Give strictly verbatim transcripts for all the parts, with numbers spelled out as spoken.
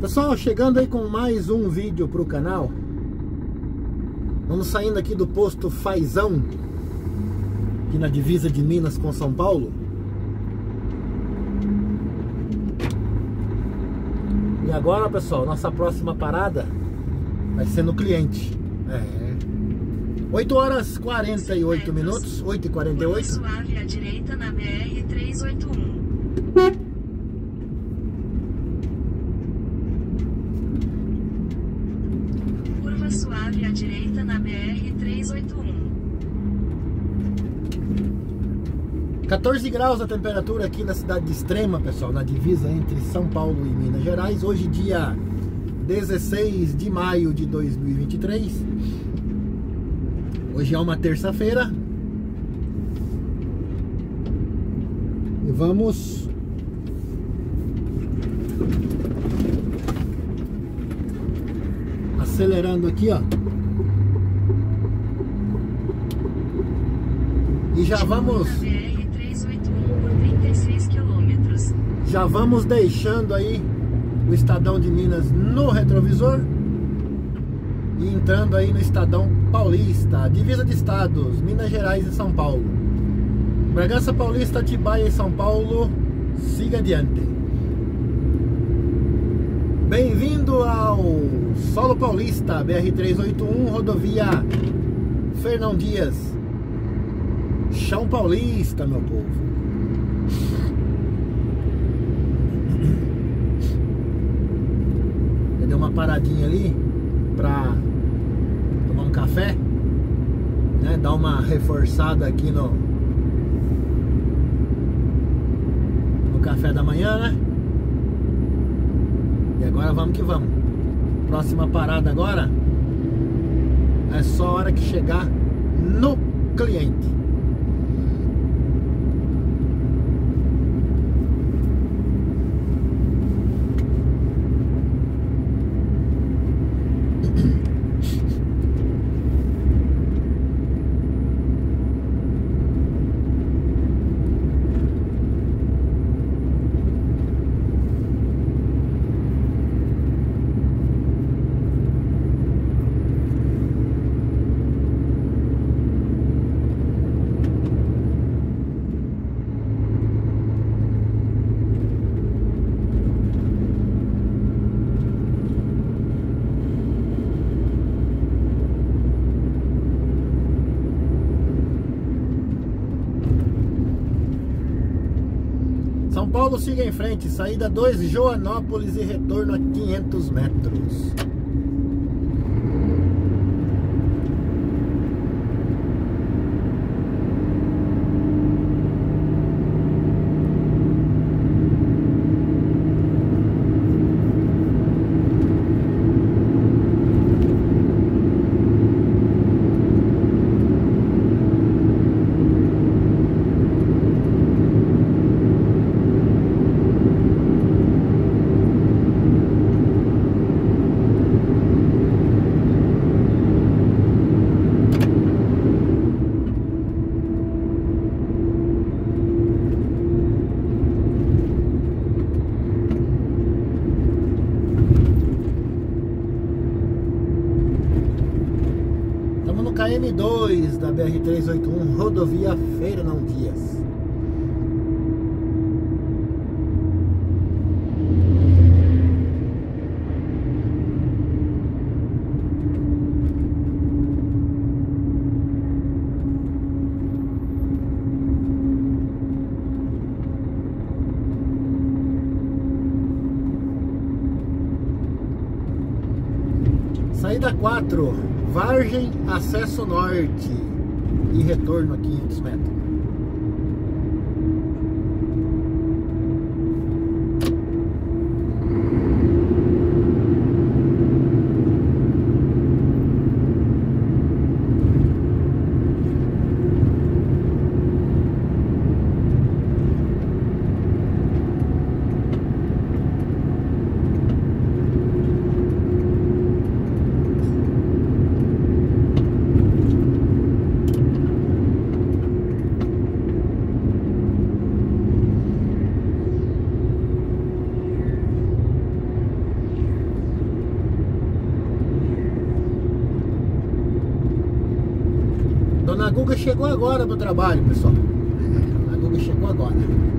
Pessoal, chegando aí com mais um vídeo pro canal. Vamos saindo aqui do posto Faisão, aqui na divisa de Minas com São Paulo. E agora, pessoal, nossa próxima parada vai ser no cliente. É. oito horas e quarenta e oito minutos, oito e quarenta e oito. Suave à direita na B R trezentos e oitenta e um. Curva suave à direita na B R trezentos e oitenta e um. quatorze graus a temperatura aqui na cidade de Extrema, pessoal, na divisa entre São Paulo e Minas Gerais. Hoje, dia dezesseis de maio de dois mil e vinte e três. Hoje é uma terça-feira. E vamos acelerando aqui, ó. E já vamos Já vamos deixando aí o Estadão de Minas no retrovisor e entrando aí no Estadão Paulista, divisa de estados, Minas Gerais e São Paulo. Bragança Paulista, Atibaia e São Paulo, siga adiante. Bem-vindo ao Solo Paulista, B R trezentos e oitenta e um, rodovia Fernão Dias, chão paulista, meu povo. Deu uma paradinha ali pra tomar um café, né? Dar uma reforçada aqui no no café da manhã, né? E agora vamos que vamos. Próxima parada agora é só a hora que chegar no cliente. São Paulo, siga em frente, saída dois, Joanópolis e retorno a quinhentos metros. K M dois da B R trezentos e oitenta e um, rodovia Fernão Dias. Saída quatro, Vargem, acesso norte e retorno a quinhentos metros. A Guga chegou agora pro trabalho, pessoal. A Guga chegou agora.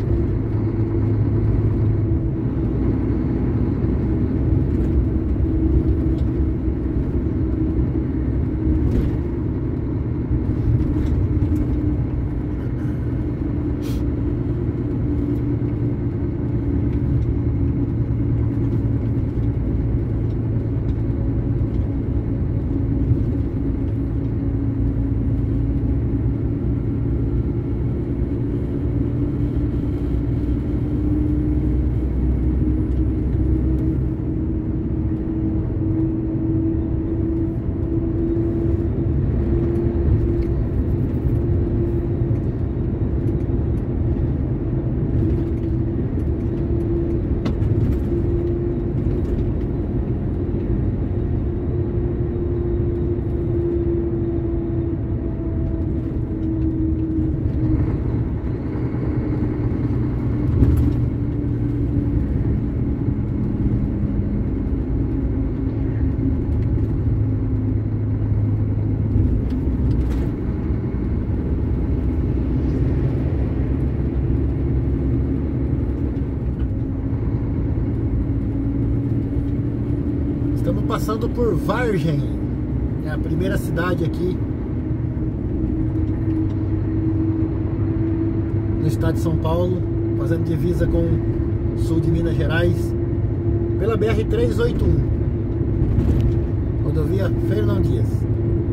Estamos passando por Vargem, é a primeira cidade aqui no estado de São Paulo, fazendo divisa com o sul de Minas Gerais, pela B R trezentos e oitenta e um, rodovia Fernão Dias.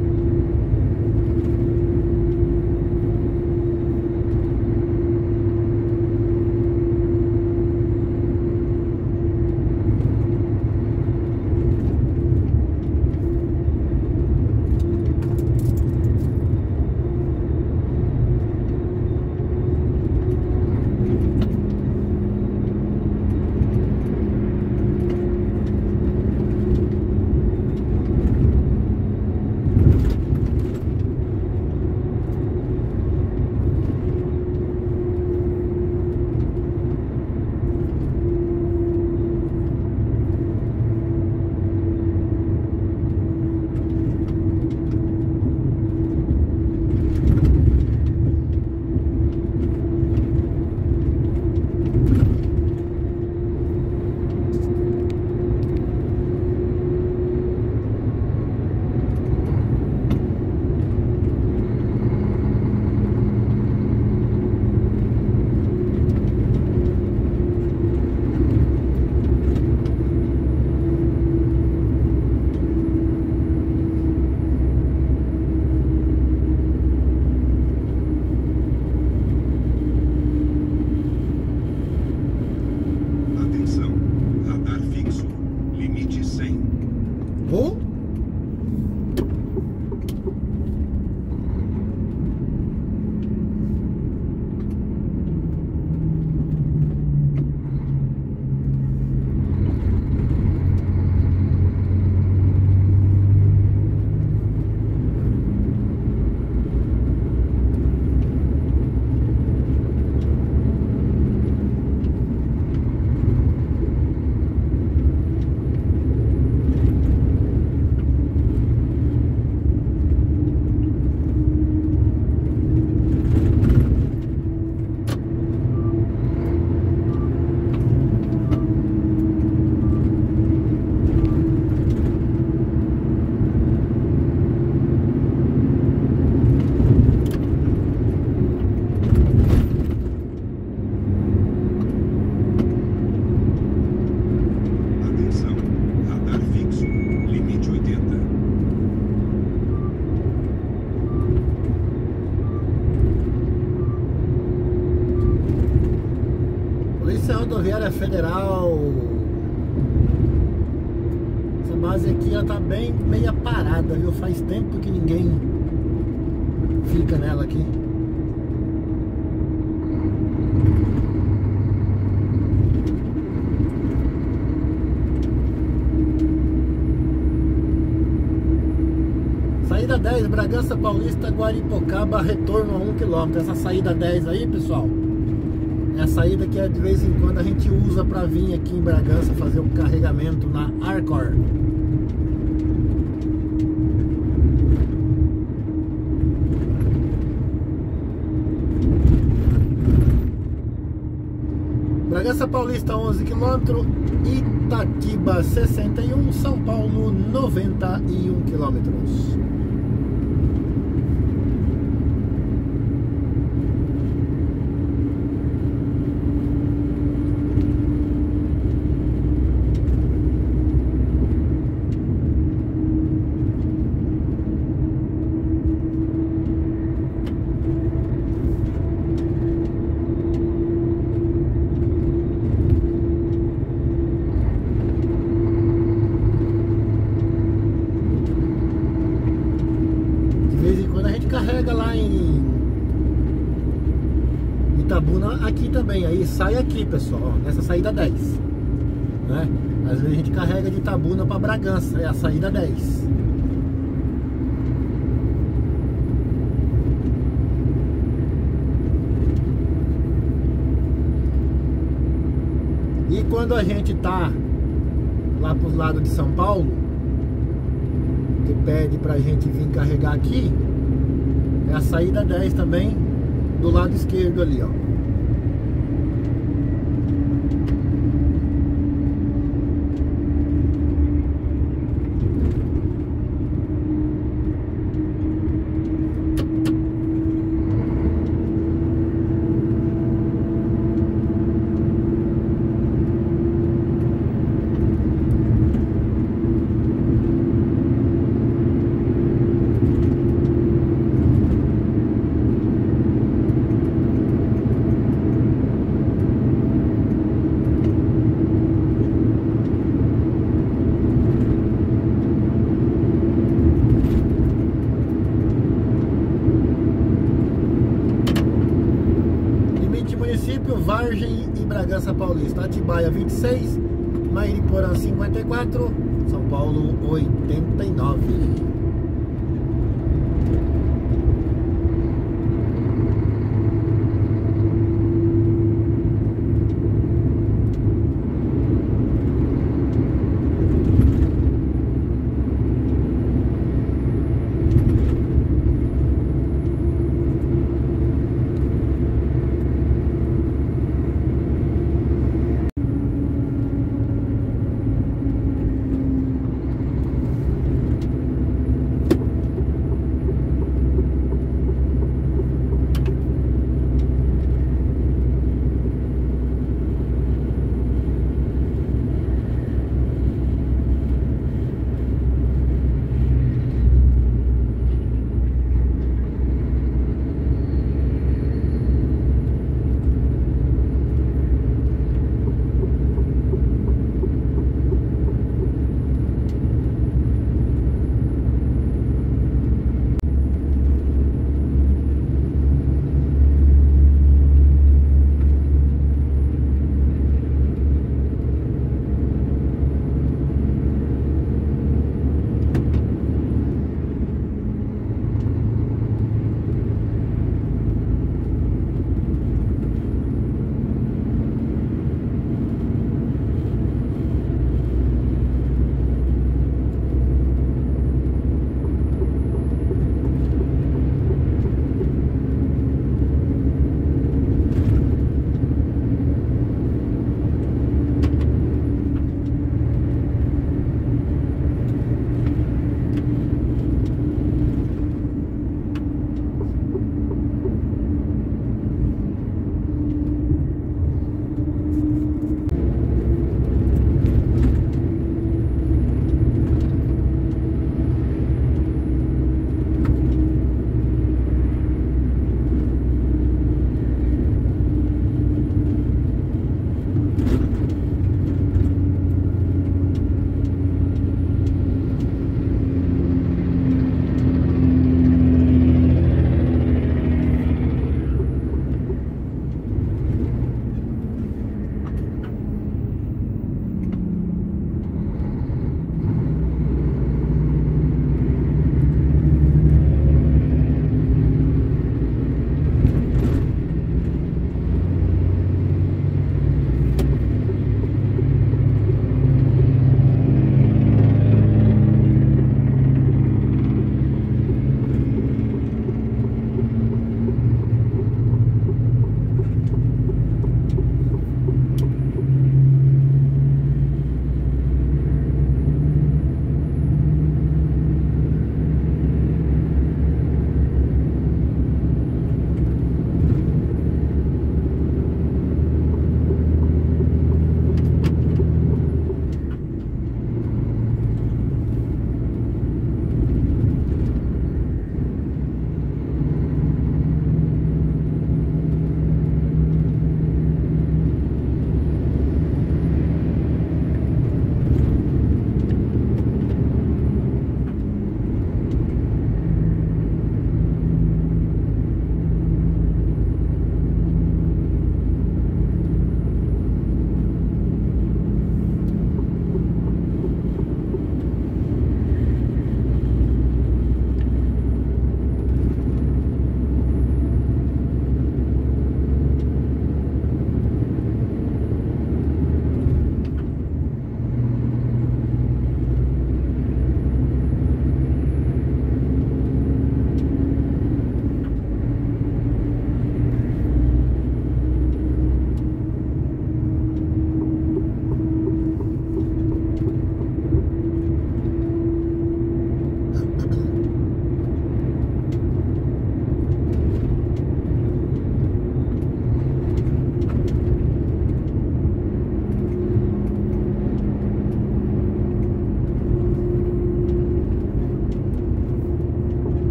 Rodoviária Federal. Essa base aqui ela tá bem meia parada, viu? Faz tempo que ninguém fica nela aqui. Saída dez, Bragança Paulista, Guaripocaba, retorno a um quilômetro. Essa saída dez aí, pessoal, é a saída que é de vez em quando a gente usa para vir aqui em Bragança fazer o carregamento na Arcor. Bragança Paulista onze quilômetros, Itatiba sessenta e um, São Paulo noventa e um quilômetros. Carrega lá em Itabuna aqui também, aí sai aqui, pessoal, ó, nessa saída dez, né? Às vezes a gente carrega de Itabuna para Bragança, é a saída dez. E quando a gente tá lá pro lado de São Paulo, que pede pra gente vir carregar aqui, é a saída dez também, do lado esquerdo ali, ó. Vargem e Bragança Paulista, Atibaia vinte e seis, Mairiporã cinquenta e quatro, São Paulo oitenta e nove.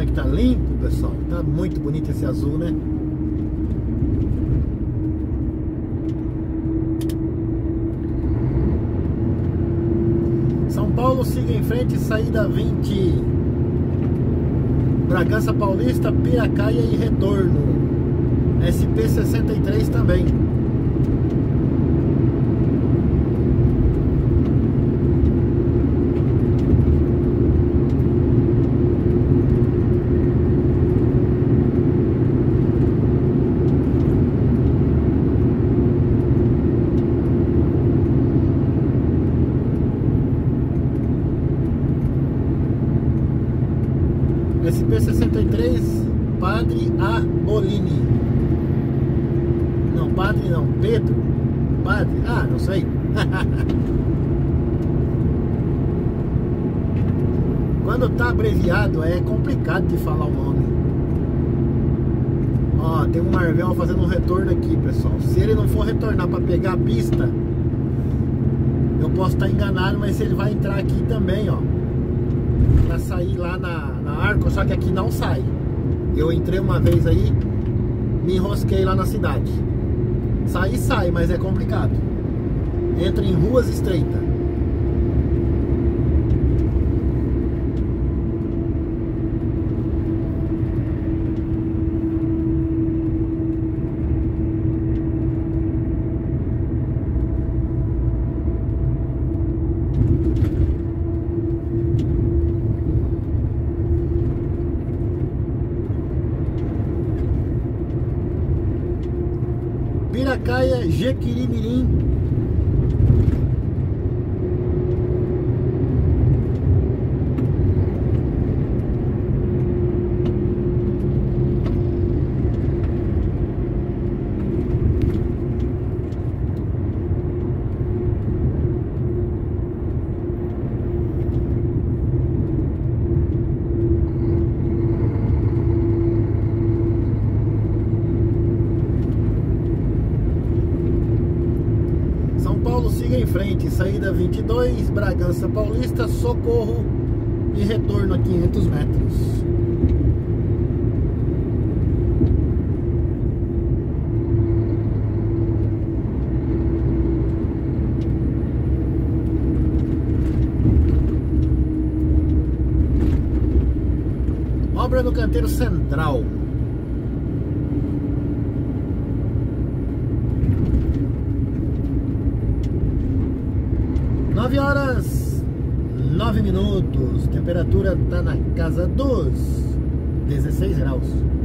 como é que tá limpo, pessoal. Tá muito bonito esse azul, né? São Paulo, siga em frente, saída vinte. Bragança Paulista, Piracaia e retorno. S P sessenta e três também. S P sessenta e três, Padre A. Bolini. Não, Padre não, Pedro. Padre, ah, não sei. Quando tá abreviado é complicado de falar o nome. Ó, tem um Marvel fazendo um retorno aqui, pessoal. Se ele não for retornar para pegar a pista, eu posso estar enganado, mas ele vai entrar aqui também, ó, pra sair lá na, na Arco, só que aqui não sai. Eu entrei uma vez aí, me enrosquei lá na cidade. Sair sai, mas é complicado. Entra em ruas estreitas. Piracaia, Jequirimirim. Siga em frente, saída vinte e dois, Bragança Paulista, Socorro e retorno a quinhentos metros. Obra no canteiro central. nove horas, nove minutos, temperatura tá na casa dos dezesseis graus.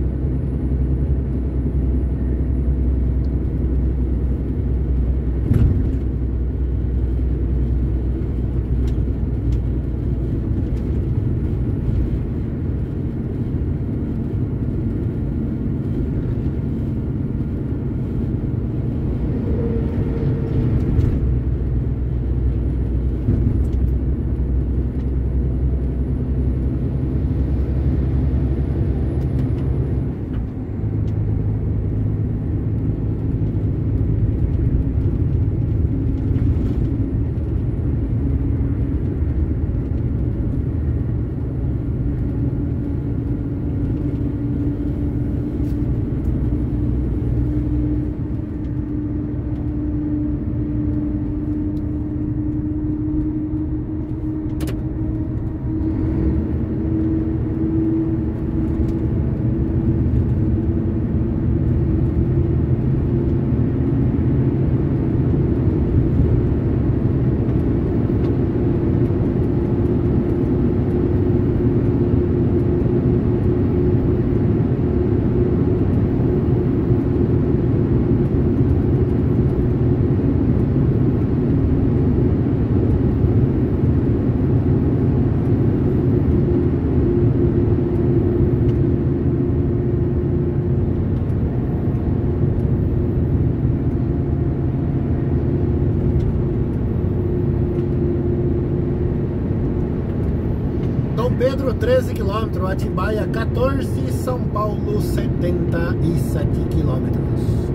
Pedro treze quilômetros, Atibaia quatorze, São Paulo setenta e sete quilômetros.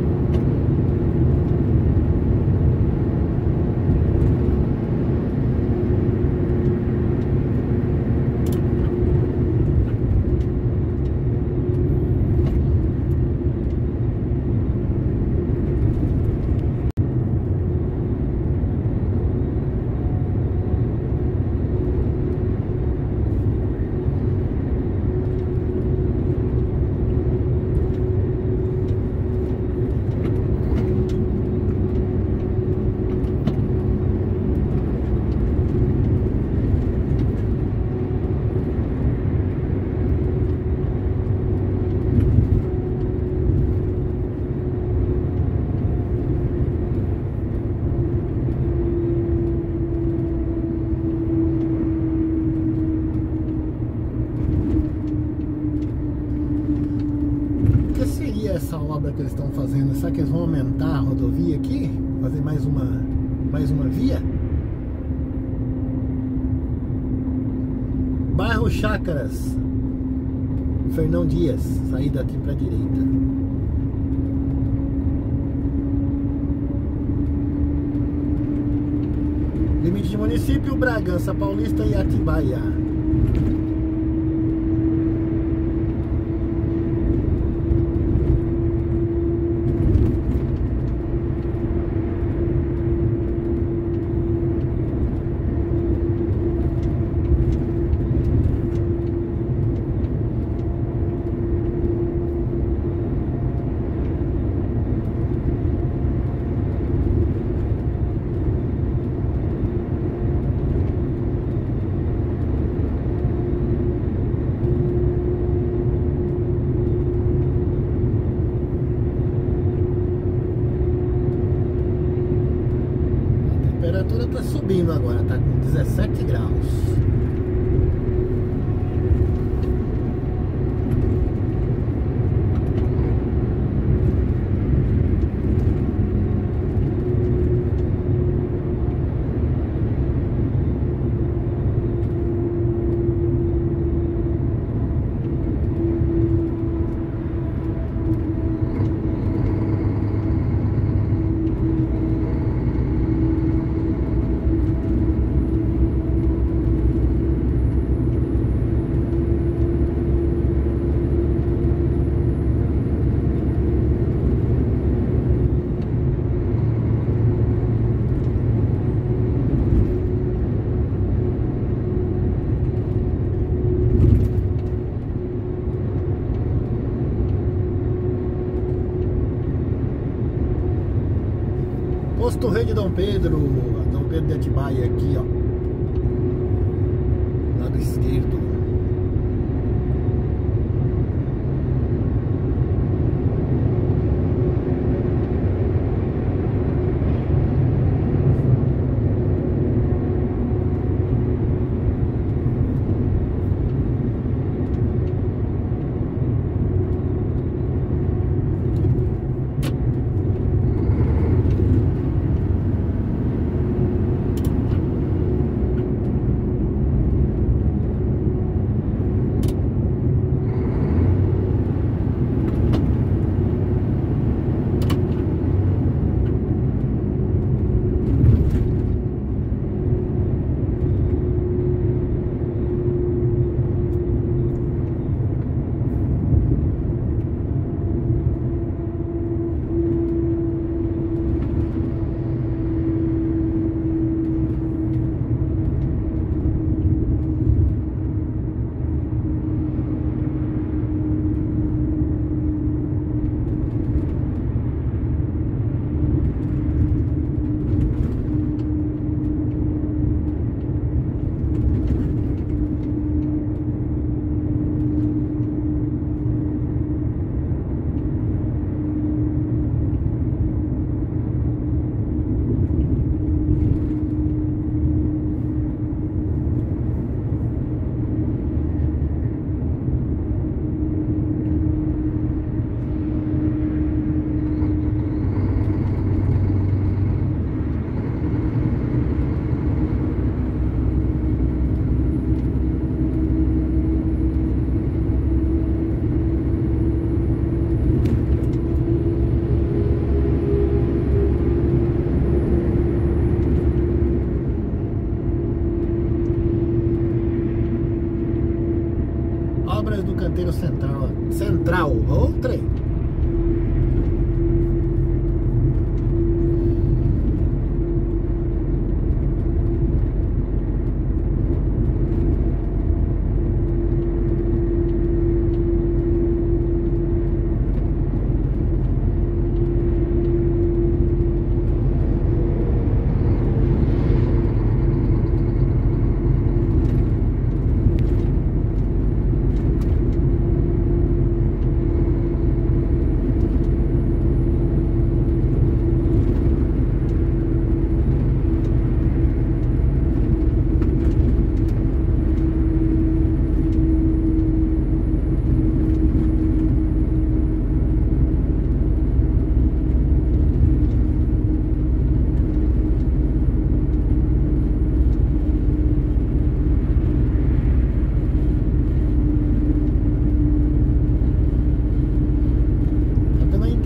essa obra que eles estão fazendo? Será que eles vão aumentar a rodovia aqui? Fazer mais uma, mais uma via? Bairro Chácaras, Fernão Dias, saída aqui para a direita. Limite de município: Bragança Paulista e Atibaia. A temperatura está subindo agora, está com dezessete graus. Posto Rei de Dom Pedro, Dom Pedro de Atibaia aqui, ó, lado esquerdo.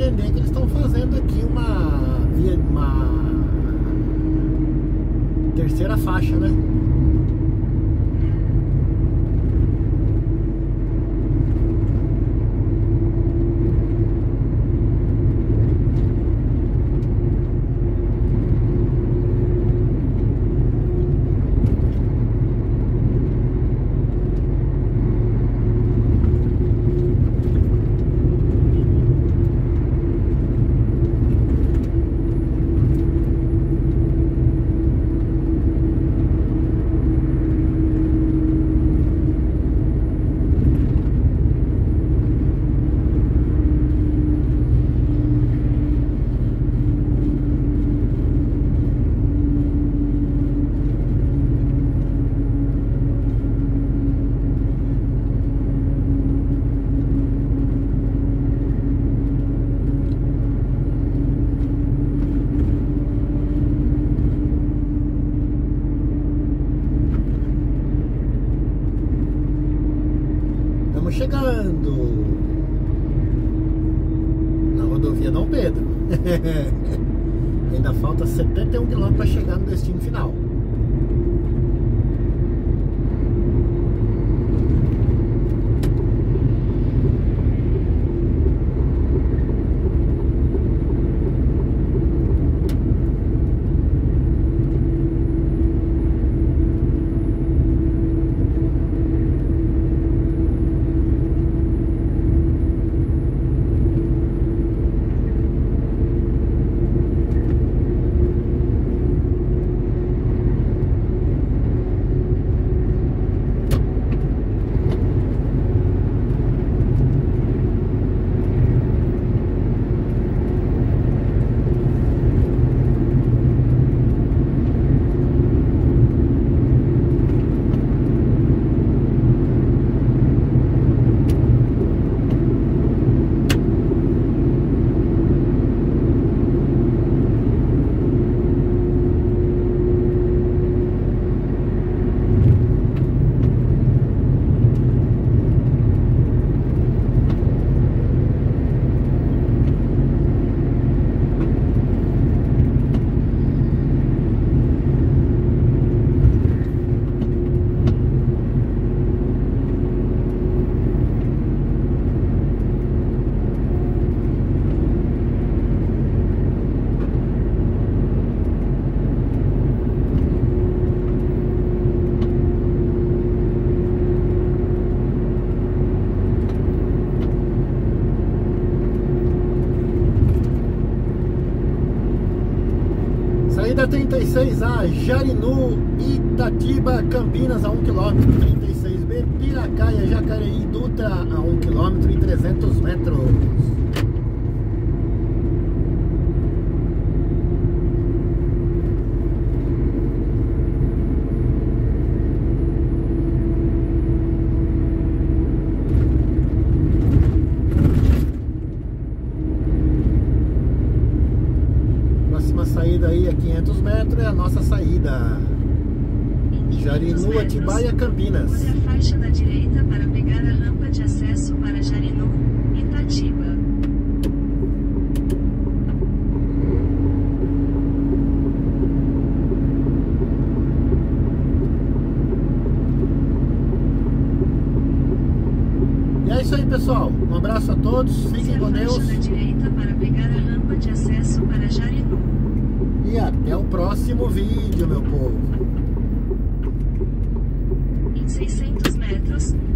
entender que eles estão fazendo aqui uma, via, uma terceira faixa, né? Chegando na rodovia Dom Pedro. Ainda falta setenta e um quilômetros para chegar no destino final. Saída trinta e seis A, Jarinu, Itatiba, Campinas a um quilômetro, trinta e seis B, Piracaia, Jacareí, Dutra a um quilômetro e trezentos metros. Saída aí a quinhentos metros é a nossa saída. Jarinu, Atibaia, Campinas. Olha a faixa da direita para pegar a rampa de acesso para Jarinu, Itatiba. E é isso aí, pessoal. Um abraço a todos. Fiquem com Deus. Faixa da direita para pegar a rampa de acesso para Jarinu. E até o próximo vídeo, meu povo. Em seiscentos metros,